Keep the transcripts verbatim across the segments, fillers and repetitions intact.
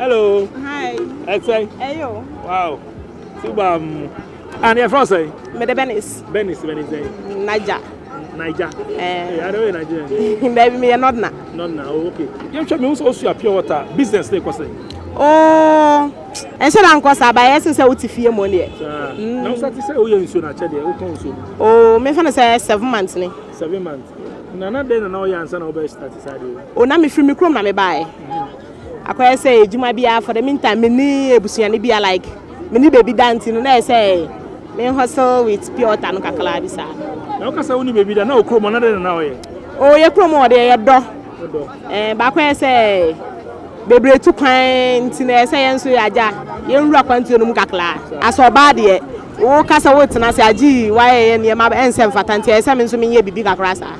Hello. Hi. Excellent. Hey yo. Wow. Subam. And you're from say? Me the Benis. Benis, Benis. Niger. Niger. Eh. I don't know Nigeria. Baby, me not na. Not now. Okay. You show me also your pure water business dey kwase. Oh. And so dan kwasa ba yes say uti fie money. Now start say o ye nso na che dey, o kon nso. Oh, me fa na say seven months ni. seven months. Na na dey na o ye ansa na o be start side. Oh, na me free me krom na me buy. Akoya say ejuma bia for the meantime me ni ebusuane bia like me ni baby dance no na say me hustle with pure water no kakala bisa. Na o ka say uni baby da na o krom na dey na o ye. Oh, ye krom o dey ye do. Eh, ba akoya say bebre tu kwan ti na say yenso ya ja ye nwura kwanti no mu kakala. Aso ba de o ka say wo tena say agi why ye ne ma ensem fatanti ye say me nso me ye bibi kakala sa.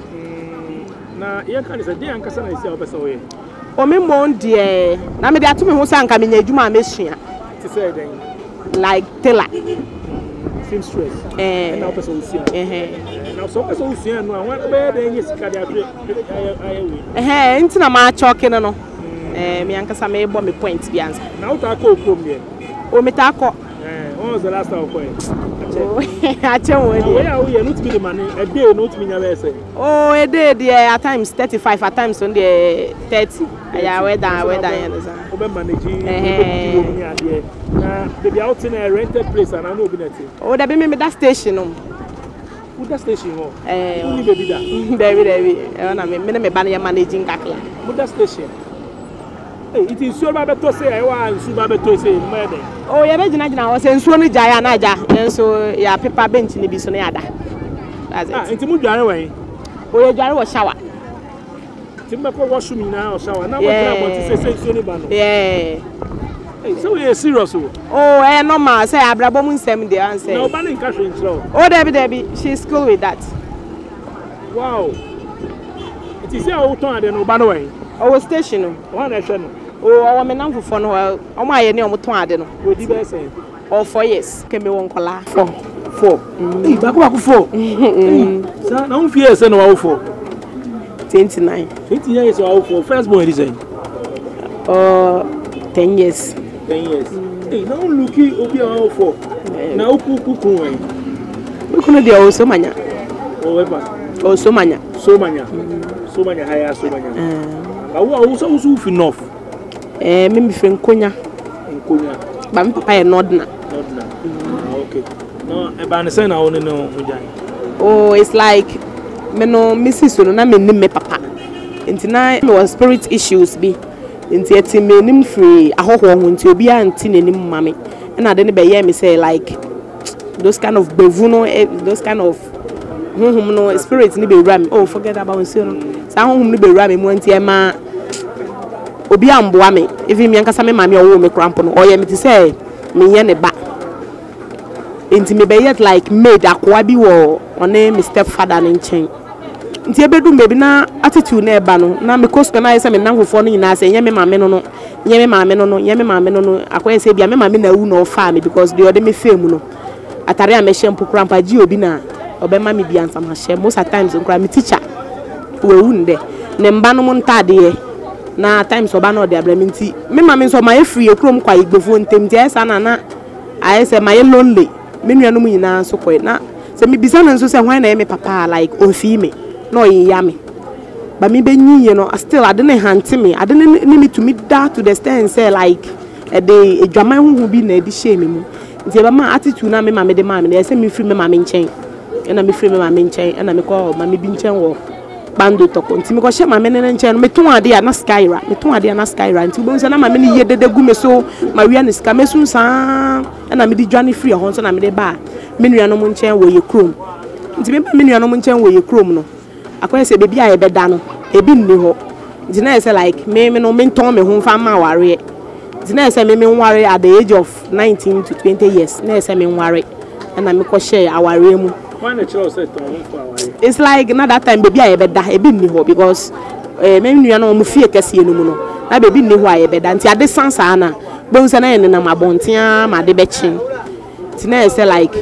Na ye ka say dey ankasa na isi a o pese o ye. O me mon de na me de ato me ho say anka me nya adwuma amesua. Ti say den. Like tailor. Seem stress. Eh. Na o pese o sia. Eh. Na so pese o sia no an be dey ye sika dey aye aye we. Eh, nti na ma choke no no. Eh, me ankasa me bo me point bi ansa. Na o ta ko krom there. O me ta ko. Eh, when was the last time you called? Ache wo dey. Where are we? Not me the money. A day not me nya say. Oh, a day there at times thirty-five, at times on the thirty. Aya we da we da yan za. Obe managing. Eh. Na baby out in a rented place and I know be nothing. Oh, da be me that station no. Who that station ho? Eh. Who baby da? Baby baby. Eh na me me me ba na managing kakla. Who that station? Hey, it is sure ba to say I want su ba to say mede. Oh, ye be gina gina o say nsuo no jaya na aja. Yenso ya paper bench ni bi so na ya da. That's it. Ah, enti mu dware wan. Oh, ye dware wo shower. Timbe ko washroom na o shower. Na mo try about to say say nsuo ni ba no. Yeah. Hey, so we serious o. Oh, eh normal say abrabo mu nsem dey answer. Na oba na nka hwe ntro. Oh, Debbie Debbie, she's cool with that. Wow. It is say o ton ade no oba no wan. Oh, station no. Wa na hwe no. Oh, our men for no, oh, my, any of my no. What did I say? Oh, four years. Came me one color. Four. Four. Hey, back back four. Sir, now fear say no four. Twenty-nine. Twenty years or four. First born is saying. Uh, ten years. Ten years. Hey, now looky, obi all four. Now kuku kuku. Look no dey also manya. Oh, ever. Oh, so manya. So manya. So manya higher, so manya. I was also enough. Eh, me me friend Konya. Konya. But me papa e Nodna. Nodna. Okay. No, e ba na say na won no mujai. Oh, it's like me no missus no na me nim me papa. Nti na me was spirit issues bi. Nti eti me nim free ahoho ho nti obi anti nenim mame. Na de ne be ye me say like those kind of bevu no those kind of honhom no spirit ni be ram. Oh, forget about nso no. Sa honhom ni be ram mu nti e ma obi amboa me even me ankasa me mame owo me cramp no oye me ti say me ye ne ba enti me be yet like maid akwa bi wo one me stepfather ne nchen nti ebedu baby na attitude na eba no na me kosko na yesa me nanfofo no nyina say ye me mame no no ye me mame no no ye me mame no no akwa say bia me mame na wu no fa me because the ode me fame no atare a me shempo cramp agi obi na obema me bia nsam ha she most at times nkra me teacher we wu nde ne mba no mo ntade na times oba no de abramenti me mama nso ma free ekrom kwa igbefo ntem ti esa na na aye say my lonely me nua no mu nyina so koi na se me bisa na nso se hwan na me papa like ofi me no ya me ba me be nyiye no still ade ne hante me ade ne me to me da to the stand say like e de edwaman hu bi na edi shame mu nti ba ma attitude na me mama de mama na say me free me mama nchen na me free me mama nchen na me ko mama bi nchen wo bando toko ntimi ko hye mame ne nche no meton ade ya na skyra meton ade ya na skyra nti bo nse na mame ne ye dede gu me so ma wia ne ska mesun sa na me di dwane free ho nso na me de ba me nua no mo nche wo ye krom nti me ba me nua no mo nche wo ye krom no akoye se bebi aye beda no ebi nni ho nti na say like me me no menton me ho fa ma ware nti na say me me nware at the age of nineteen to twenty years na say me nware na me ko hye aware mu. Why the child said to it's like na that time baby aye beda ebi nni ho because eh me nua no mo fie kese enu mu no na baby nni ho aye beda nti ade sansa na bon se na ye na mabontia ma de be chin nti na say like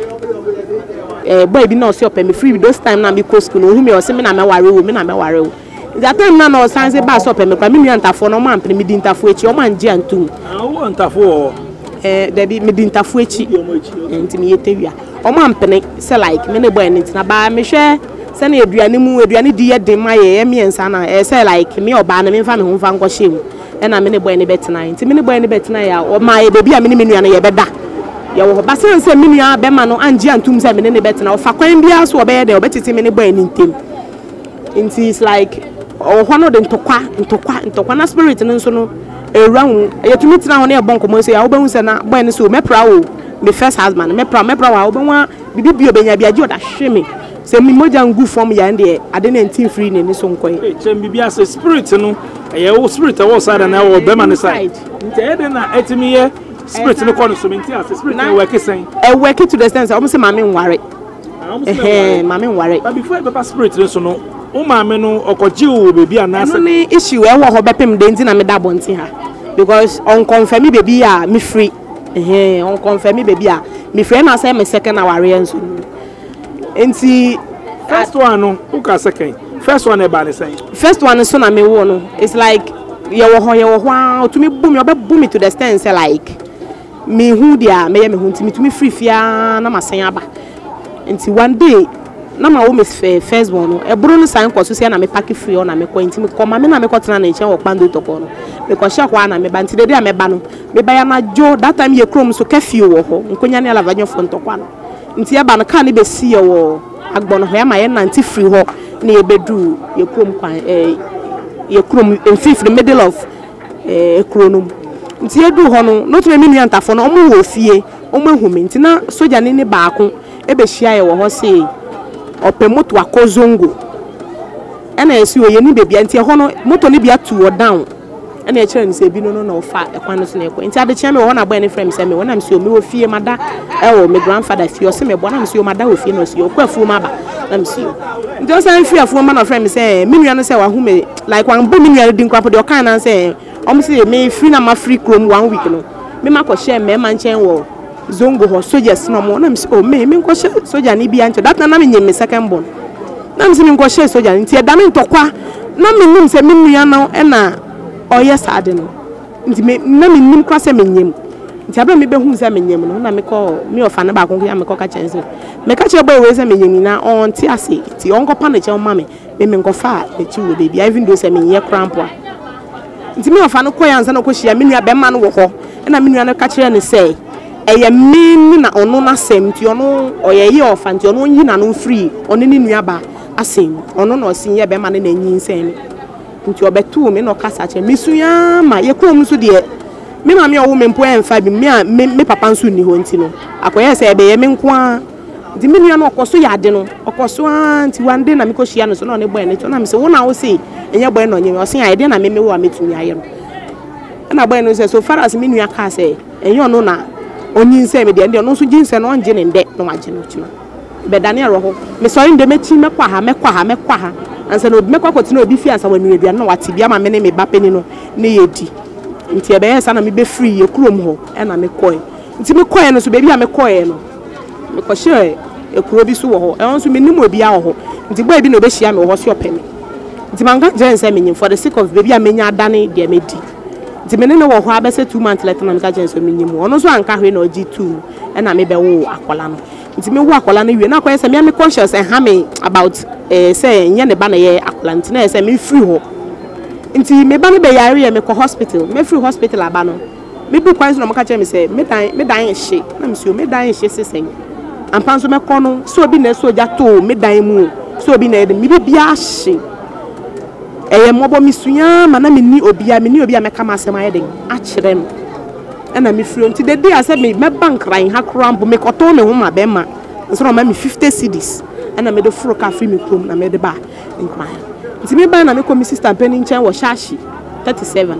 eh boy bi na o se open me free those time na me go school no hu me o se me na me ware wo me na me ware wo that time na no sanse ba so open me kwa me nua ntafo no ma ampre me di ntafo echi o ma nje antum ah One tafo. Eh, there be me din tafu echi. Nti me yetewia. Omo ampene say like me ne boy nti na ba me hwe say na aduane mu aduane di ye den ma ye me ensa na eh say like me oba na me mfa me ho mfa nkɔ hye mu. E na me ne boy ne betena. Nti me ne boy ne betena ya o ma ye baby a me ne me nua no ye beda. Ya wo ba say say me nua be ma no anje antum say me ne ne betena. O fa kwan bia so obeye de obetiti me ne boy ne ntem. Nti it's like oh one of the ntokwa ntokwa ntokwa na spirit no nso no erawun yetumi tena ho na e bonko mo say ya obehu say na boy ne so mepra o me first husband mepra mepra wa obenwa bibi bi obenya bi agi oda hwe me say me moja ngu form ya nde ade na ntin free ne ni so nkoy e chem bibi as spirit no e wo spirit wo side na wo be ma ne side nti e de na etimi ye spirit no kono so me nti as spirit na work sen e work to the sense o mo say mama nware eh mama nware but before papa spirit no so no o maame no okoji o baby anasa no ni issue e wo ho bepem de nti na me da bonti ha because on confirm me baby a me free eh on confirm me baby a me free na say me second aware enso nti first one no who ka second first one e ba ne say first one so na me wo no it's like ye wo ho ye wo ho to me boom you be boom to the extent say like me hu dia me ye me hu nti me to me free fia na masen aba nti one day na ma wo me first one no e buru no san kwaso sia na me pack free on na me ko nti me ko ma me na me ko tena na nche wo kpando toko no me ko hye kwa na me ba nti de dia me ba no me ba ya na jo that time ye krom so kafi wo ho nkonya ne alavanyo fo ntokwa no nti ye ba no ka ne be si ye wo agbono ho ya ma ye na nti free ho na ye bedu ye krom kwan eh ye krom in fifth the middle of eh kronum nti ye du ho no no to me nua ntafo no omo wo fie omo hu me nti na soja ne ne baako e be hia ye wo ho sei ope moto akozongo ena esi oye ni bebia nti ho no moto ni bia tu o down ena e kire ni se bi no no na ofa e kwan no so na ekọ nti ade kire me ho na boy ne frame se me wona me se o me wo fie mada e wo me grandfather fie o se me bo na me se o mada wo fie no se o kwa fu ma ba na me se o nti o san fie afu ma na frame se me nua no se wa hu me like wan bo me nua di nkwapo de o kan na se o me se me free na ma free chrome one week no me ma ko share me ma nchen wo zongo ho soldiers no mo na me oh me me nko share soldier ni bia nche that na me nyem me second born na me se me nko share soldier nti e da me ntokwa na me nim se me nua no e na oye sade no nti me na me nim kwa se me nyem nti abra me be hu se me nyem no na me ko me ofa na ba ko ya me ko ka chense me ka che boy we se me nyem na on ti ase ti on ko pa na che ma me me me nko fa e chi wo baby even though se me ye crampo nti me ofa no ko ya nsa na ko hia me nua be ma no wo ho na me nua no ka che ne se eye me na ono na sem ti ono oye ye ofa nti ono nyi na no free ono ni nua ba asem ono no sin ye be ma ne na nyi nsem nti obetu me no kasa che misuya ma ye krom so de me ma me owo me mpo enfa bi me me papa nso ni ho nti no akoye se ebe ye me nko a nti me nua no okoso ya de no okoso a nti one day na me ko hia no so na ne boy ne to na me se wo na wo se enye boy no nye o se ya de na me me wo a metumi aye no na boy no se so far as me nua ka se enye ono na onyi nse me de ende ono so jinse no onje ne nde no waje no chino be daniel ro ho me so inde mechi me kwa ha me kwa ha me kwa ha ansa no obi me kwa kotino obi fi ansa wanu bia no wate bia ma me ne me ba pani no ne yedi nti ebe yesa na me be free ye krom ho e na me koy nti me koy no so be bia me koy no me ko share e kuro bi so wo ho e onso me nim obi a wo ho nti boy bi no be hia me wo ho so opemi nti manga jense me nyim for the sake of baby a menya adane de me di nti me ne no wo ho abese two months later na me ka jense me nyim ono so anka hwe na ogi two e na me be wo akola no nti me wo akola no wie na koy se me me conscious and ha me about eh say nye ne ba na ye akola nti na say me free ho nti me ba no be yare me ko hospital me free hospital aba no me bu kwan so no ka che me say me dan me dan hye na me so me dan hye sesen ampan so me ko no so obi na so ja to me dan mu so obi na me bia hye eye mobo misunya ma na me ni obi a me ni obi a me ka ma asem ayeden a kire no e na me free nti de dey ase me me bank ran ha krampo me ko to me ho ma be ma so no ma me fifty cedis e na me do furo ka free me krom na me de ba nkwa nti me ba na me ko mi sister penny nchen wo shashi thirty-seven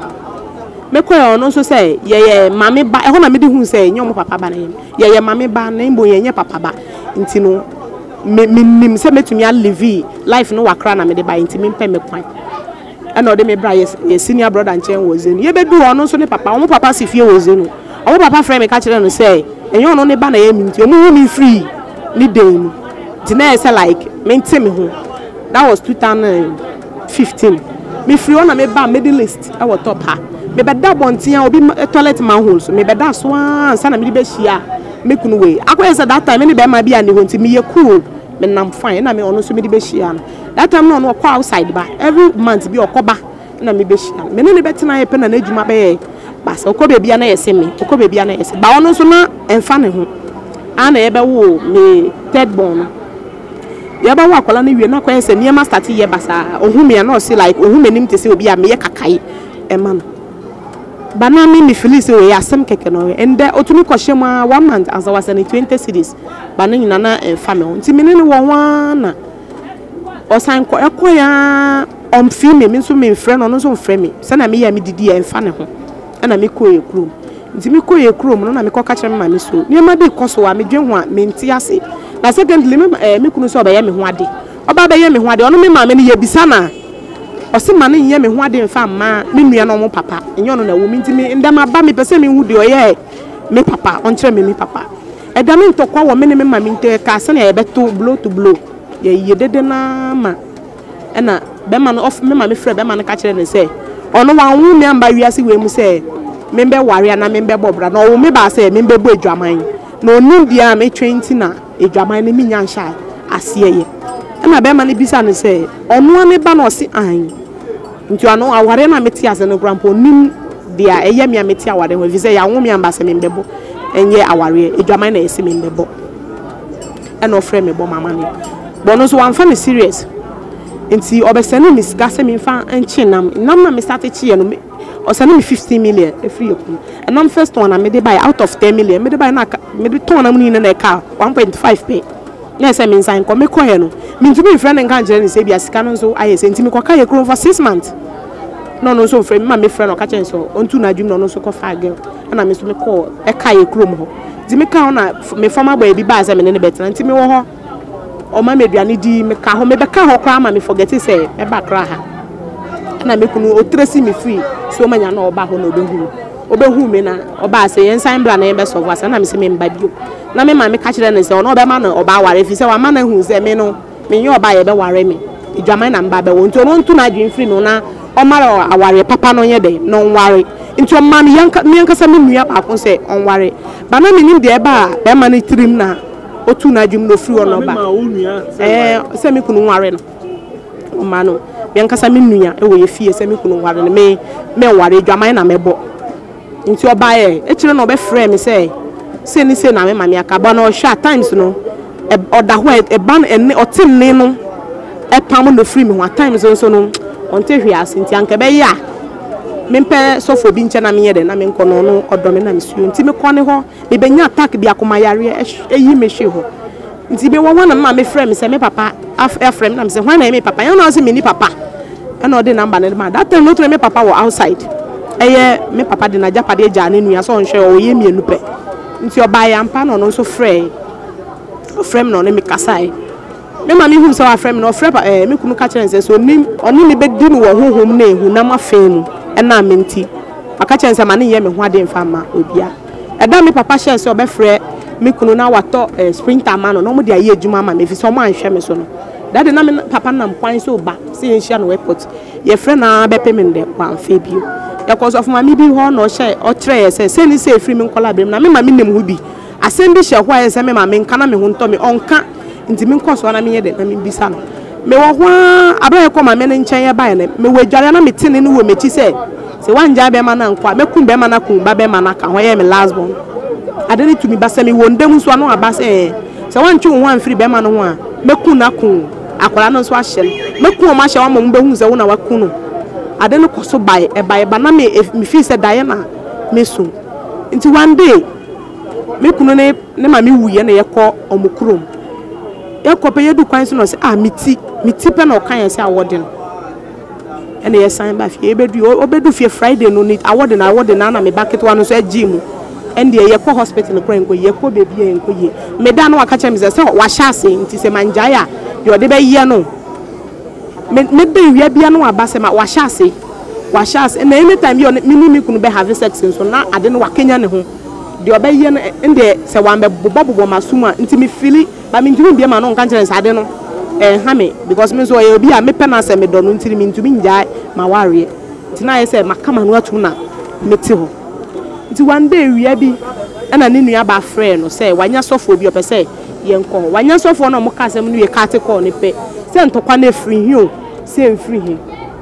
me ko yo no so say ye ye mame ba e ho na me de hu say nyom papa ba na ye ye ye mame ba na mbo ye nye papa ba nti no me nim se metumi a live life no wakra na me de ba nti me pɛ me kwan ana ode me bra ye senior brother nchen wo zenu ye bedu ono so ne papa omo papa si fie wo zenu omo papa frɛ me ka kire no say enyo no ne ba na ye mi nti omo hu me free ni dem nti na say like me ntime ho that was two thousand fifteen me free on na me ba medalist I was top ha me beda bontia obi toilet manhole so me beda so ansa na me be hia me kunu we akoye say that time me be ma bia ne ho nti me ye cool me nam fine na me ono so me de be hia no that time no no kwa outside ba every month bi okoba na me be hia me ne ne betena ye pe na adwuma be ye bas okobe bia na yese me okobe bia na yese ba ono so na emfa ne ho ana ye be wo me third born ya ba wa kola na wie na kwa say niema start ye basa ohumia na o say like ohumenim te say obi a me ye kakai e ma no bana me me feel say we asem keke no ende otumi kwahye ma one month as I was in twenty cities bana nyina na emfa me nti me ne wo wa na osan ko ekoya omfi me me so me frɛ no no so frɛ me se na me ya me didi emfa ne ho na me ko ye krom nti me ko ye krom no na me ko ka kyerɛ me ma me so niema bi koso wa me dwen ho a me nti ase na secondly me eh, me kunu so oba ye me ho ade oba ba ye me ho ade ono me ma me ne ye bisa na osi ma ne ye me ho ade mfa ma me nua no mo papa enyo no na wo mi nti me ndama ba me pese me hu de oye me papa on kyerɛ me me papa eda me ntokwa wo me ne me ma me nte ka se na ye beto blow to blow ye ye dede na ma ena be ma no of me ma me frɛ be ma no ka kyerɛ ne se ono wa hu me amba wiase we mu se me be ware na me be bobra na wo me ba se me be bo adwaman na onu dia me twenty na adwaman ne mi nya nhya asiye ye ena be ma ne bisa ne se ono ne ba na osi an nti ano aware na meti ase no grandpa nim dia eye me meti aware ho vi se ya wo me amba se me bebo enye aware adwaman na ese me bebo ena ofre me bo mama ne bo no so wan fa me serious nti obesene mi sika se me fa enchi nam nam na me start chi ye no osane me fifteen million e free yoku enam first one na me dey buy out of ten million me dey buy na me dey ton na mu ni na car one point five pay na say me nsan ko me ko he no me ntumi friend nkan jere ni say bia sika no so aye say ntimi ko ka ye kro for six months no no so friend ma me friend o ka chen so ontu na adwum no no so ko fa girl na me so me ko e ka ye kro mo ho di me ka na me former boy bi ba say me ne better ntimi wo ho o ma me duane di me ka ho me be ka ho kwa ma me forget say e ba kra ha na me kunu o tresi me free so manya na oba ho na obehu obehu me na oba say yensan bra na ye be so wa na me say me mba bio na me ma me ka kire na say ono oba ma na oba ware fi say wa ma na hu say me no me nye oba ye be ware me idwaman na mba be won to no ntu na adwin free no na o mara aware papa no ye de no ware nti o ma me yanka me yanka say me nua ba ko say on ware ba na me nim de ba be ma na trim na o tu na adwum no free ono ba eh say me kunu ware no o ma no yankasa me nua e wo ye fie se me kunu ware ne me me ware dwaman na mebo nti oba ye e kire no be frɛ me se se ni se na me ma me aka ba no hwa times no e oda ho e ban ene otinne no e pam no free me ho times so no onte hwe ase nti anka be ya me mpe sofo bi nche na me ye de na me nkono no odo me na me suo nti me kone ho me benya attack bi akoma yare e yi me hwe ho nti be won na ma me frɛ me se me papa af e frɛ me na me se hwan na me papa you know say me ni papa and all the number na that time no to me papa were outside eh me papa de na japade agya ne nua so on hwe o ye mienu pe nti oba ya mpa no no so frɛ o frɛ me no ne me kasai me ma me hu so a frɛ me no frɛ eh me kunu ka kyerɛ nse so nim oni me be di no wo honhom na ehu na mafem e na me nti aka kyerɛ nse ma ne ye me ho ade mfa ma obia eda me papa hyɛ so obe frɛ me kunu na wato eh, sprinter man no no mo de aye adwuma ma me fi so mo anhwɛ me so no that na me papa na mpan so ba see enhia no airport ye friend na be payment de kwa mfa bio ya cause of ma me bi ho no hye o kire say say ni say free me nkola bem na me ma me nem hu bi asem bi hye ho aye say me ma me nka na me hu nto me onka nti me nkoso na me ye de na me bisa no me wo ho abaye ko ma me nchen ye ba ne me wadware na me tene no wo mechi say say wanja be ma na nkwa me kum be ma na kum ba be ma na ka ho ye me last born adeni to me ba say me wo ndem so no aba say say wanchu ho an free be ma no ho a me kun na kun akwara no so ahye me kun o ma hye wa mo be hu say wo na wa kun no ade no koso bai e bai ba na me me fi say daye na me so nti one day me kunu ne ne ma me wuye na ye ko omukrom ye ko pe ye du kwan so no say ah miti miti pe na o kan ye say awode no ene ye san ba fi e bedu obedu fi Friday no ni awode na awode na na me bucket wa no so agimu ende ye ko hospital no kran ko ye ko bebi ye ko ye me da no aka che me say wa hya ase nti se manjaya de ode be ye no me me be wi bia no aba se ma wa hya ase wa hya ase na anytime you me ni me kunu be have sex so na ade no wa kenya ne ho de obe ye no ende se wa be bobo bobo masuma nti me fili ba me ntumi bia ma no nka kire se ade no eh ha me because me so ye obi a me pe na se me do no ntiri me ntumi njai ma ware nti na ye se makama no atu na meti ho nti one day wia bi ana ne nua ba frɛ no say wanya sofo bi opɛ say yenko wanya sofo no mo ka asɛm no ye kate call ne pe say ntokwa na free hi o say free hi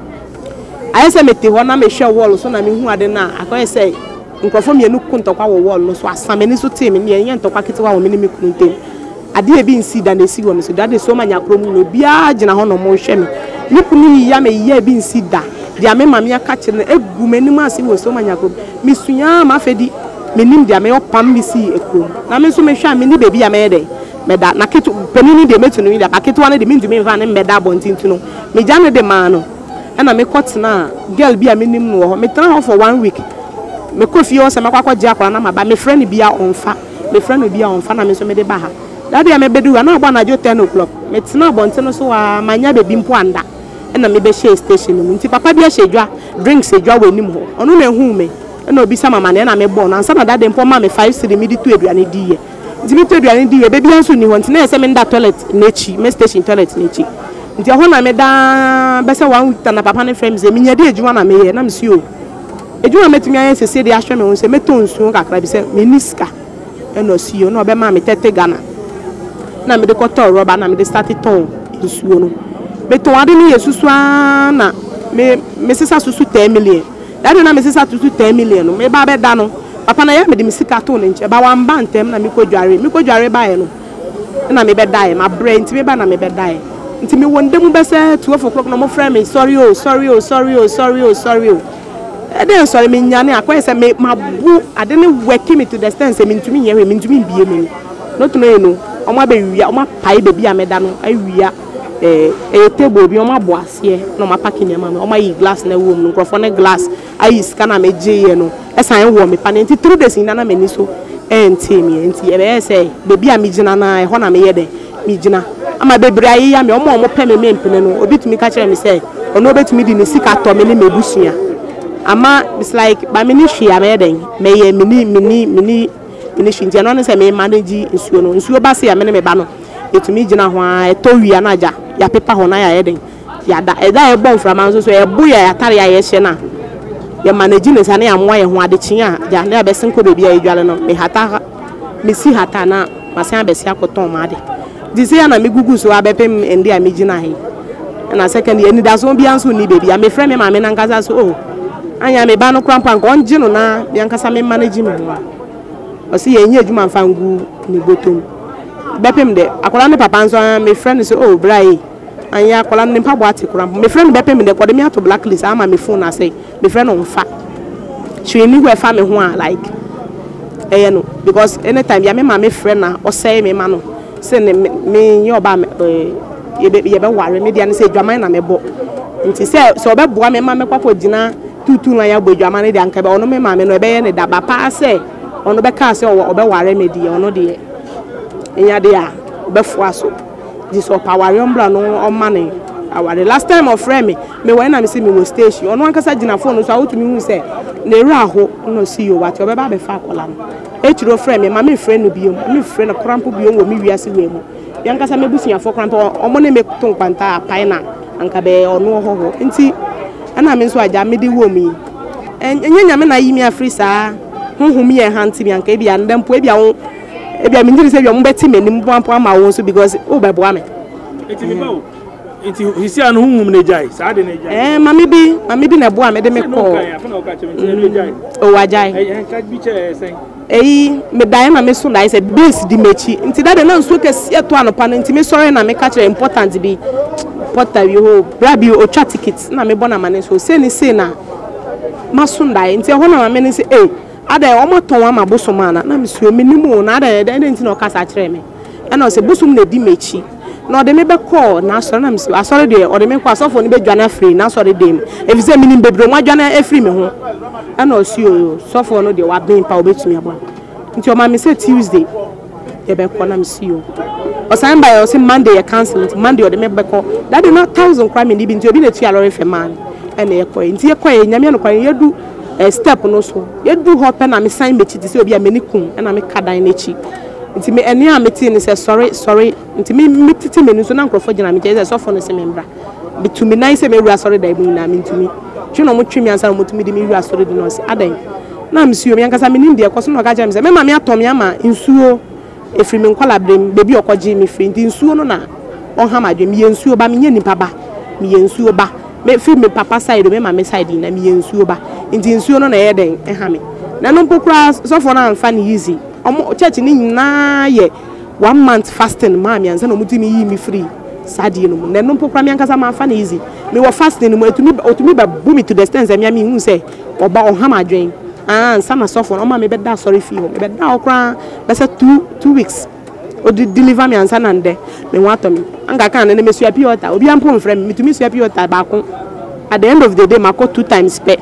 aye say meti ho na me hwɛ wall so na me hu ade na akoye say nkrofo me nu ku ntokwa wo wall no so asame ni so team ne ye ntokwa ketewa wo me ni me ku ntem ade e bi nsi da na esi wo no so that is so manya krom no bia gina ho no mo hwɛ me ni kunu yi ya me ye bi nsi da dia me mame aka kire egu manim ase wo so manya krom misunya ma fedi menim dia me opam misi ekrom na me so me hwa me ni baby ya me de me da na ketu panini de metu no da paketu na de me ndumi mfa ne me da bontintu no me ja ne de ma no na me kotena girl bi a menim no ho me tena ho for one week me kofi o se makwa gye akora na maba me friend bi a onfa me friend bi a onfa na me so me de ba ha da dia me bedu na agba na jo ten o'clock me tena bontin so wa manya baby mpo anda na me be share station no nti papa bi a shedwa drinks edwa wanim ho ono na hu me na obi sama ma na me born ansa na da de mpo ma me five cedi me di to aduane di ye nti me to aduane di ye baby anso ni ho nti na ese me nda toilet nechi me station toilet nechi nti ho na me da be se one week na papa ne frame ze me nya de edwuma na me ye na me si o edwuma metumi aye se se de ahwe me ho se meto nsuo kakra bi se me niska e no si o na obe ma me tete Ghana na me de koto roba na me de start ton nsuo no beto ade ni yesusu na me me sisa susu ten million dade na me sisa susu ten million no me ba be da no papa na ya me de me sika to ne nche ba wan ba ntem na me kodware me kodware ba ye no na me be da ye ma brain ti me ba na me be da ye nti me wonde mu be se twelve o'clock no mo frɛ me sorry oh sorry oh sorry oh sorry oh sorry oh e den sorry me nyane akwai se me mabu ade ne work me to the extent se me ntumi ye me ntumi bie me no to no no o ma be wia o ma pai be bia me da no awia eh eh table bi o ma bo ase no ma pack nyama me o ma yi glass na wo mu nkrofo ne glass ayi scan na me je ye no esan wo me pa ne nti three days na na me ni so enti me enti e be say baby a me gina na e ho na me ye de me gina ama bebre ayi ya me o ma o mo pe me me mpene no obi tumi ka kire me say ono obetumi di ne sika to me ne mebusua ama it's like ba me ni hwia me den me ye me ni me ni me ni me ni hwintia no ne say me manage nsuo no nsuo ba se ya me ne me ba no etumi gina ho a eto wia na ja ya pepa ho na ya yeden ya da e da e bon frama nso so e bu ya atare ya ye hye na ya manage ne sane ya moa ye ho ade kyin a ja na be senko bebi ya edwale no me hata me si hata na masan be si akoton ma de dise ya na me gugu so abepem ende a me gina he na second ye ni da so bi anso ni bebi ya me frɛ me ma me na nkasa so oh anya me ba no krampa nko onje no na bi ankasa me manage me ho o si ye nya adwuma mfa ngu ni botom bepem de akola ne papa nso me friend say oh brai anya akola ne papa ati kura me friend bepem de kode me ato blacklist ama me phone na say me friend on fa she ni we fa me ho a like eh no because anytime ya me ma me friend na o say me ma no say ne me yo ba me ye be ye be ware me dia ne say dwaman na me bo nti say so be boa me ma me kwafo gina tutu na ya bo dwaman ne dia nka be ono me ma me no e be ye ne da ba pa say ono be ka say o be ware me dia ono de enya de a obefo aso this power yombra no o mane aware last time of friend me me when na me see me wo station ono ankasa gina phone so awotumi hu say na eru aho no see you what obeba be fa akola no e chiro friend me ma me friend no biom me friend no krampo biom wo me wiase we mu yankasa me busuya fo krampo omo ne me to kwanta paina anka be ono ho ho nti ana me nso aja me di wo mi enye nya me na yi mi afri saa honhom ye hanti mi anka e bia ndempo e bia wo e bia me ndiri se bia mo beti menim pampo ama wo so because o be boa me enti me bawo enti hisi anu honhom ne jai saa de ne jai eh mami bi mami bi na boa me de me ko o wajai eh ka bi che sen eyi me dai na me so dai se base di mechi nti da de na nso kese to anopa na nti me sorry na me ka kire important bi porta wi ho bra bi o twa ticket na me bona mane so se ni se na masundai nti ho na ma me ni se eh ada o moton wa mabosoma na na me so me nimu na ada de nti na o kasa kire me e na o se bosum na di mechi na o de me be call na so na me so asori de o de me kwa sofo ni be dwana free na so de dem e fi se me ni bebro mo dwana e free me ho e na o si o sofo no de wa ben pa obetumi aba nti o ma me say Tuesday e be call na me si o o san by o say Monday e cancel nti Monday o de me be call that dey not one thousand crime ni bi nti obi na tu alore fe man e na e call nti e call e nyame no kwan yedu a step no so yedu ho pe na me sign mechi ti se obi a me ni kun e na me kadan na chi nti me ene a meti ni say sorry sorry nti me metiti me ni so na nkrofo gina me je say sofo no se me mbra bitumi nine se me ru sorry da ibu na me ntumi twe no mo twe mi ansa mo tumi de mi wi asori de no se adan na msuo mi ankasa me nim de ekoso no ka ja me se me ma me atom ya ma nsuo efiri me nkwala brem bebi okoje mi firi ndi nsuo no na on ha madwe mi nsuo ba me nya nipa ba me nsuo ba me firi me papa side me ma me side na me nsuo ba ndi nsuo no na ye den e ha me na no pokura so for na amfa ni easy omo church ni na ye one month fasting ma me ansa no mutimi yi mi free sadi no na no pokura me ankasa ma amfa ni easy me wo fasting no etumi otumi ba bumi to the extent me me hu say oba on ha madwen ah sama so for o ma me be da sorry fi ho me be da okra be say two two weeks o di deliver me ansa na nde me wato me anga kan na me sua piota obi ampom frem me tumi sua piota ba ko at the end of the day mako two times pay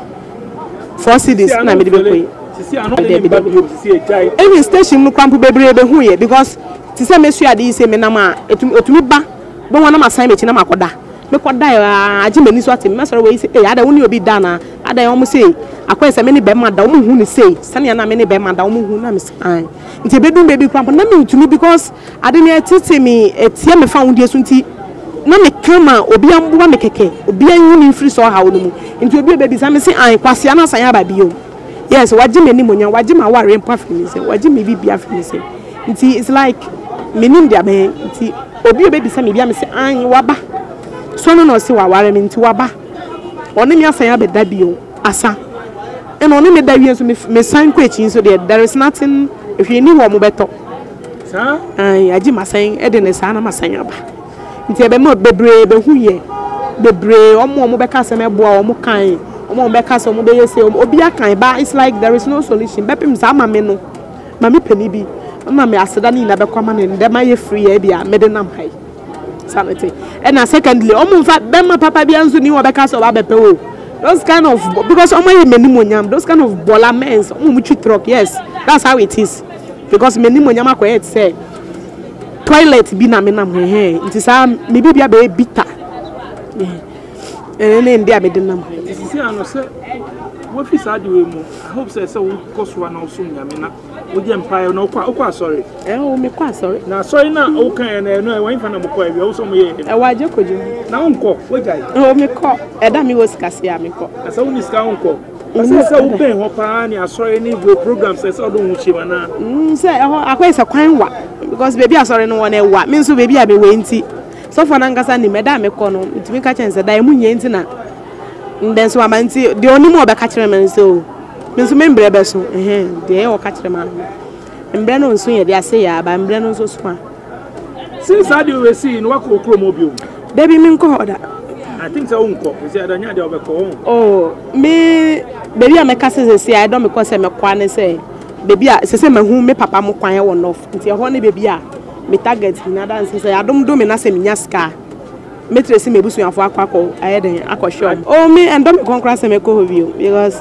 four cedis na me de be koyi sisi ano de be sisi e jai every station mu kwampo bebre be hu ye because ti say me sua de say me na ma etumi otumi ba bo wona ma sign me chi na makoda me koda ya agi mani so ati me soro we say eh ada woni obi da na ada ya omo say akwa say me ni be ma da omo hu ni say sane na me ni be ma da omo hu na me say nti bedum baby kwampo na me utumi because ade me tete me etie me fa wondie so nti na me kama obi amboa me keke obi anyu ni free so ha wono mu nti obi baby sa me say an kwase na san ya ba bio yes waji me ni monya waji ma ware mpa fi me say waji me bibia fi me say nti it's like me nim dia be nti obi baby sa me bia me say an waba so no no say wa ware me nti waba oni me asan ya be da bio asa e no oni me da wi so me san kwa chi so there is nothing if you need wo mo beto sa ai aji masan e de ne sa na masan aba nti ebe mo bebre be hu ye bebre omo mo be ka se me boa omo kan omo be ka se omo be yese obi akan ba it's like there is no solution bepim sa ma me no ma me pani bi ma me aseda ni na be kwa ma ne de ma ye free e bia me de nam hai sanity and secondly omo fa be ma papa bia nso ni wo be ka se oba be pe o those kind of because omo ye menimonyam those kind of bola men omo mu twi truck yes that's how it is because menimonyam akoye say toilet bi na me nam he nti sa me bibia be bitter eh ne ndia me de nam sisi ano se wo fi sa de we mu I hope say say wo koso na oso nyame na wo je empire na okwa okwa sorry eh o me kwa sorry na sorry na o kan na no wan fa na mo kwa wi o so mo ye eh wa je koju na onko wo jai o me ko e da mi wo sikase ya me ko asa wo ni ska onko asa say wo ben ho pa ni asori ni go program say say do hu chima na mm say akwai say kwan wa because baby asori no wona e wa me nso baby a me we nti so for na ngasa ni me da me ko no ntimi ka chense da e munye nti na nden so amanti de oni mo be ka kire me nso me nso me mbre be so eh de e o ka kire ma no mbre no nso ye de ase ya ba mbre no nso so a since I do we see no wako okro mo bio baby me nko oda I think so unko we see adanya de obeko oh me baby a me ka se se I don me ko se me kwa ne se baby a se se me hu me papa mo kwan e wo no nti e ho ne baby a me target na dance say adom do me na se me nya ska me tresi me busu afọ akwakọ ayeden akọsho oh me and don me conquer se me ko hovio because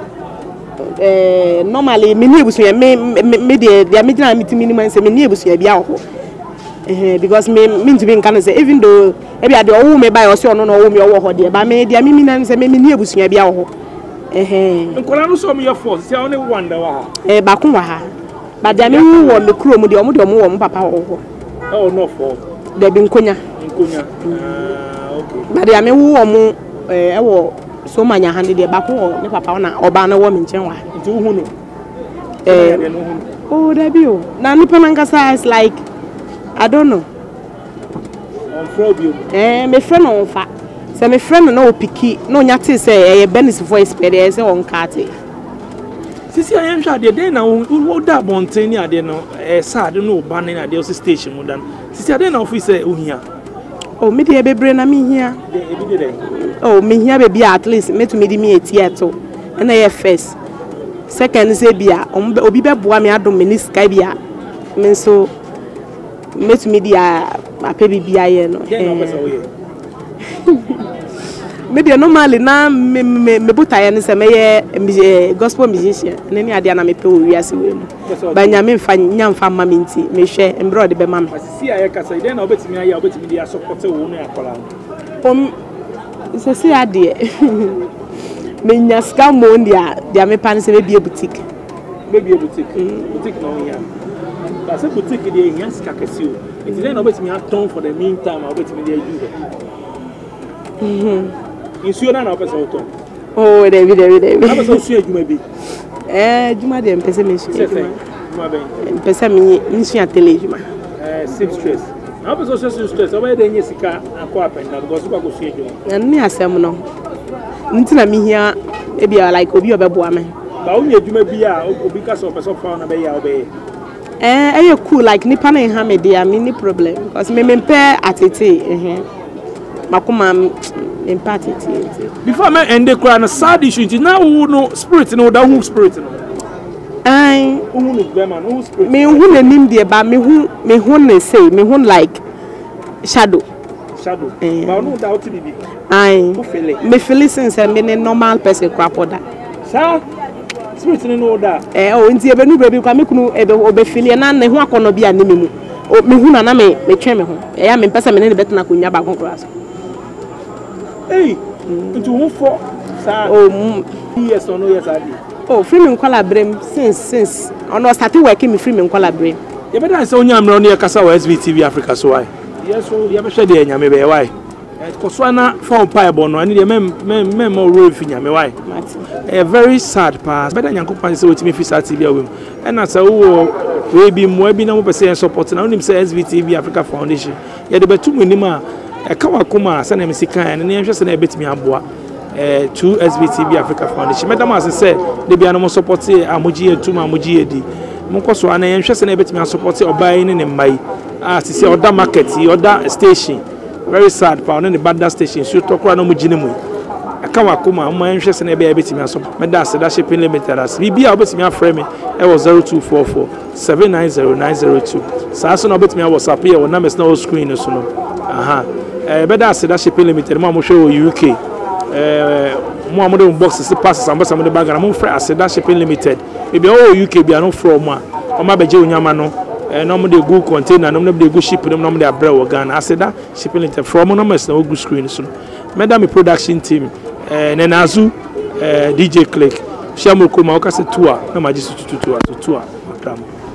eh normally me ni ebusu ya me me de dia me gina me timi ni man se me ni ebusu ya bia ho eh because me me ntimi nka say even though e bia de owo me buy o se ono no owo me owo ho de ba me dia me mi na se me ni ebusu ya bia ho eh nkola no so me your force say only wonder wa eh ba kun wa ha ba dia me wo me kuro mu de omo de omo wo mo papa ho oh no for de bi nkonya nkonya ah okay ba dia me wo mo eh e wo so manya hande de ba ko ne papa na oba na wo me nchen wa nti wo hu no eh oh da bi o na nipa nankasa is like I don't know on phobia eh me friend on fa se me friend na o piki na onya te say eh benis voice pe de say on kate sisi ayen hwa de den na wo da bonten ni ade no eh sad no ba ne ade o station mu dan sisi ade na ofi say ohia oh me de bebre na me hia de ebi de den oh me hia be bia at least me to me di me etieto na ye first second say bia obi be boa me adom me ni sky bia me so me to me dia ape bia ye no eh me de normally na me me me buta ye nse me ye gospel musician na ni ade na me pe owi ase we mu ba nya me mfa nya mfa ma me nti me hwe embro de be ma me sisi aye kasa ide na obetimi aye obetimi dia support wo no akola om se se ade me nya ska mo ndia dia me pan se be bie boutique be bie boutique boutique no ya ba se boutique dia nya ska kesi o ide na obetimi aton for the meantime obetimi dia you mhm insuo na na opese auto Oh, David, David, David. How much you maybe? Eh, Juma de mpese me shi. Juma ben. Mpese me nshi atele Juma. Eh, seamstress. How much also seamstress? Oba de nye sika akwa apenda because kwa go su Juma. Na ni asem no. Nti na mi hia e bia like obi obeboa me. Ba wo nye Juma bia obi ka so person fa na be ya obe. Eh, eh cool like nipa na ha me dia me ni problem because me me mpe atete eh. Makoma mpe atete. Before me end the cry na sad issue now who no spirit no that who spirit no. Ai, who no be man who spirit. Me hu na nim de ba me hu me hu na say me hu like shadow. Shadow. Ba no doubt bibi. Ai. Who feel it? Me feel since me ne normal person crap oda. Sa spirit no da. Eh o nti ebe nu bebi kwa me kunu ebe obe feel na ne hu akono bi anime mu. O me hu na na me me twen me ho. Eh ya me pesa me ne betena konya ba konkras. Hey, into who for? Sir, oh, yes or no, yes, I did. Oh, free me call brain since since I no started working me free me call brain. You better say onya mro near Kasa S V T V Africa so why? Yes, so you better share the nyame be why? Because one phone pipe no, I need mem mem mem more role fi nyame why? A very sad pass. Better nyankopan say wetin me fi start T V awem. And na say wo we bi mo bi na mo person support na onim say S V T V Africa Foundation. Ya de betu mu nim a e ka wakoma say na me sika na ne hwese na ebetimi aboa. Eh, to S V T V Africa Foundation. Madam as I said, they be no support amoji etu ma amoji edi. Monko so ana yenhwese na betimi support obai ne ne mai. Ah, si say other market, other station. Very sad pa on the bad station. So tokura no mujine mu. Aka wakoma mo yenhwese na be betimi support. Meda Seda Shipping Limited as bibia obetimi afre me e was zero two four four seven nine zero nine zero two. Sa so no betimi WhatsApp here wona mes na screen so no. Aha. Eh, Meda Seda Shipping Limited mo mo show U K. Eh, mo amode boxes passes ambassador mo de bag na mo frɛ Seda Shipping Limited e be o U K bia no from a o ma beje onyama no eh no mo de go container no mo de go ship no mo de abra wo Ghana Seda Shipping Limited from no mes na go screen so madam production team eh Nenazu eh D J Click Shamoko ma o ka se tour na ma ji su tutu tour tour